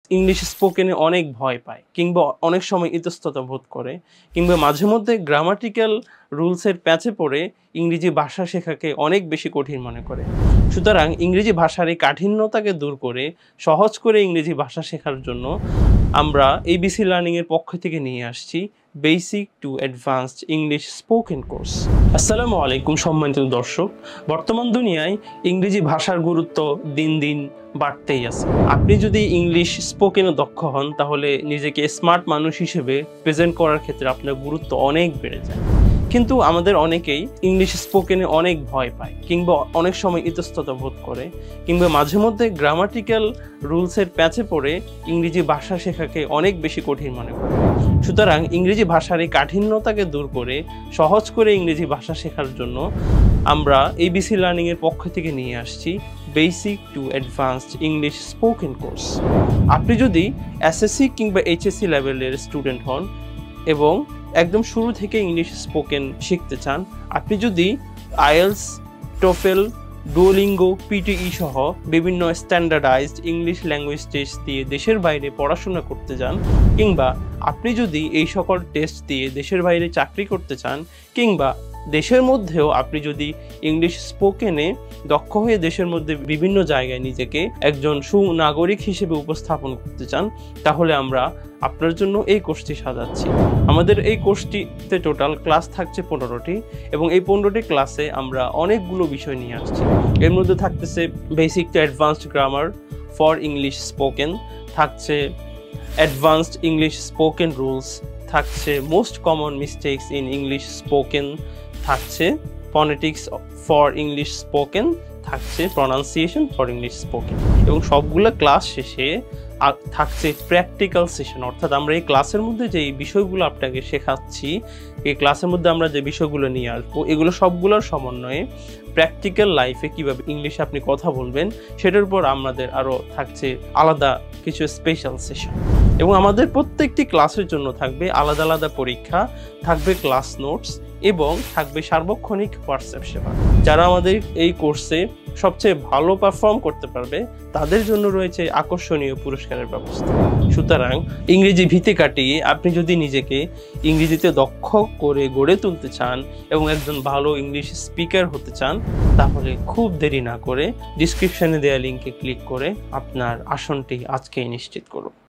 English স্পোকেনে অনেক ভয় পায় কিংবা অনেক সময় ইতস্ততা বোধ করে কিংবা মাঝে মধ্যে গ্রামাটিক্যাল রুলসের প্যাচে পড়ে ইংরেজি ভাষা শেখাকে অনেক বেশি কঠিন মনে করে। সুতরাং ইংরেজি ভাষার এই কাঠিন্যতাকে দূর করে সহজ করে ইংরেজি ভাষা শেখার জন্য আমরা এবিসি লার্নিংয়ের পক্ষ থেকে নিয়ে আসছি basic to advanced English spoken course. আসসালামু আলাইকুম সম্মানিত দর্শক, বর্তমান দুনিয়ায় ইংরেজি ভাষার গুরুত্ব দিন দিন বাড়তেই আছে। আপনি যদি ইংলিশ স্পোকেনে দক্ষ হন তাহলে নিজেকে স্মার্ট মানুষ হিসেবে প্রেজেন্ট করার ক্ষেত্রে আপনার গুরুত্ব অনেক বেড়ে যায়। কিন্তু আমাদের অনেকেই ইংলিশ স্পোকেনে অনেক ভয় পায় কিংবা অনেক সময় ইতস্ততা বোধ করে কিংবা মাঝে মধ্যে গ্রামাটিক্যাল রুলসের প্যাচে পড়ে ইংরেজি ভাষা শেখাকে অনেক বেশি কঠিন মনে করে। সুতরাং ইংরেজি ভাষার এই কাঠিন্যতাকে দূর করে সহজ করে ইংরেজি ভাষা শেখার জন্য আমরা এবিসি লার্নিংয়ের পক্ষ থেকে নিয়ে আসছি basic to advanced English spoken course. আপনি যদি এসএসসি কিংবা এইচএসসি লেভেলের স্টুডেন্ট হন এবং একদম শুরু থেকে ইংলিশ স্পোকেন শিখতে চান, আপনি যদি আইএলস, টোফেল, ডুওলিঙ্গো, পিটিই সহ বিভিন্ন স্ট্যান্ডার্ডাইজড ইংলিশ ল্যাঙ্গুয়েজ টেস্ট দিয়ে দেশের বাইরে পড়াশোনা করতে চান, কিংবা আপনি যদি এই সকল টেস্ট দিয়ে দেশের বাইরে চাকরি করতে চান, কিংবা দেশের মধ্যেও আপনি যদি ইংলিশ স্পোকেনে দক্ষ হয়ে দেশের মধ্যে বিভিন্ন জায়গায় নিজেকে একজন সুনাগরিক হিসেবে উপস্থাপন করতে চান, তাহলে আমরা আপনার জন্য এই কোর্সটি সাজাচ্ছি। আমাদের এই কোর্সটিতে টোটাল ক্লাস থাকছে 15টি এবং এই 15টি ক্লাসে আমরা অনেকগুলো বিষয় নিয়ে আসছি। এর মধ্যে থাকতেছে basic to advanced grammar for English spoken, থাকছে অ্যাডভান্সড ইংলিশ স্পোকেন রুলস, থাকছে most common mistakes in English spoken, থাকছে ফনেটিক্স ফর ইংলিশ স্পোকেন, থাকছে প্রনাউন্সিয়েশন ফর ইংলিশ স্পোকেন এবং সবগুলো ক্লাস শেষে থাকছে প্র্যাকটিক্যাল সেশন। অর্থাৎ আমরা এই ক্লাসের মধ্যে যে বিষয়গুলো আপনাকে শেখাচ্ছি, এই ক্লাসের মধ্যে আমরা যে বিষয়গুলো নিয়ে আসবো, এগুলো সবগুলোর সমন্বয়ে প্র্যাকটিক্যাল লাইফে কিভাবে ইংলিশে আপনি কথা বলবেন সেটার উপর আমাদের আরও থাকছে আলাদা কিছু স্পেশাল সেশন। এবং আমাদের প্রত্যেকটি ক্লাসের জন্য থাকবে আলাদা আলাদা পরীক্ষা, থাকবে ক্লাস নোটস এবং থাকবে সার্বক্ষণিক হোয়াটসঅ্যাপ সেবা। যারা আমাদের এই কোর্সে সবচেয়ে ভালো পারফর্ম করতে পারবে তাদের জন্য রয়েছে আকর্ষণীয় পুরস্কারের ব্যবস্থা। সুতরাং ইংরেজি ভীতি কাটিয়ে আপনি যদি নিজেকে ইংরেজিতে দক্ষ করে গড়ে তুলতে চান এবং একজন ভালো ইংলিশ স্পিকার হতে চান, তাহলে খুব দেরি না করে ডিসক্রিপশনে দেওয়া লিঙ্কে ক্লিক করে আপনার আসনটি আজকেই নিশ্চিত করুন।